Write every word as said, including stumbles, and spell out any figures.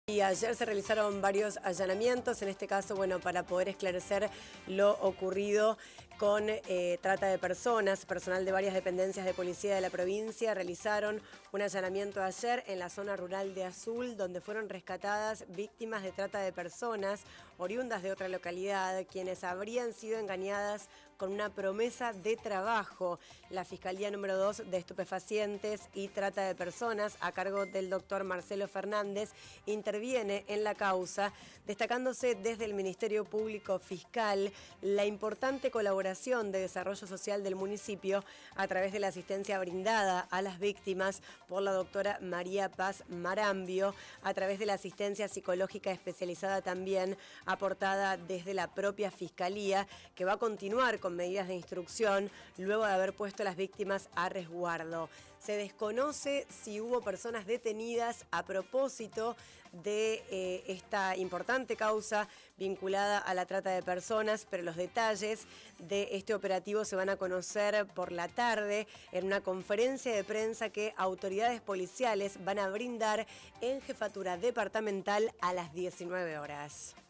Y ayer se realizaron varios allanamientos, en este caso, bueno, para poder esclarecer lo ocurrido con eh, trata de personas. Personal de varias dependencias de policía de la provincia realizaron un allanamiento ayer en la zona rural de Azul, donde fueron rescatadas víctimas de trata de personas, oriundas de otra localidad, quienes habrían sido engañadas con una promesa de trabajo. La Fiscalía número dos de Estupefacientes y Trata de Personas, a cargo del doctor Marcelo Fernández, interviene en la causa, destacándose desde el Ministerio Público Fiscal la importante colaboración de desarrollo social del municipio a través de la asistencia brindada a las víctimas por la doctora María Paz Marambio, a través de la asistencia psicológica especializada también aportada desde la propia Fiscalía, que va a continuar con medidas de instrucción luego de haber puesto a las víctimas a resguardo. Se desconoce si hubo personas detenidas a propósito de eh, esta importante causa vinculada a la trata de personas, pero los detalles de este operativo se van a conocer por la tarde en una conferencia de prensa que autoridades policiales van a brindar en Jefatura Departamental a las diecinueve horas.